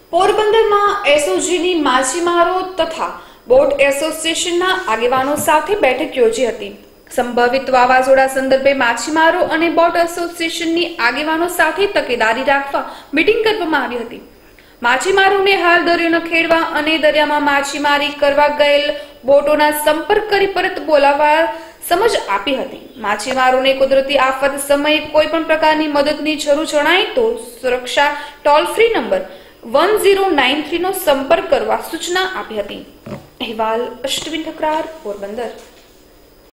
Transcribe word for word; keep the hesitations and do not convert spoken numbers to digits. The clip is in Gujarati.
પોરબંદરમાં એસઓજીની માછીમારો તથા બોટ એસોસિએશનના આગેવાનો સાથે બેઠક યોજી હતી। સંભવિત વાવાઝોડા સંદર્ભે માછીમારો અને બોટ એસોસિએશનની આગેવાનો સાથે તકેદારી રાખવા મીટિંગ કરવામાં આવી હતી। માછીમારોને હાલ દરિયો ન ખેડવા અને દરિયામાં માછીમારી કરવા ગયેલ બોટોના સંપર્ક કરી પરત બોલાવવા સમજ આપી હતી। માછીમારોને કુદરતી આફત સમયે કોઈ પણ પ્રકારની મદદની જરૂર જણાય તો સુરક્ષા toll free number one zero nine three નો સંપર્ક કરવા સૂચના આપી હતી। અહેવાલ અશ્વિન ઠકરાર, પોરબંદર।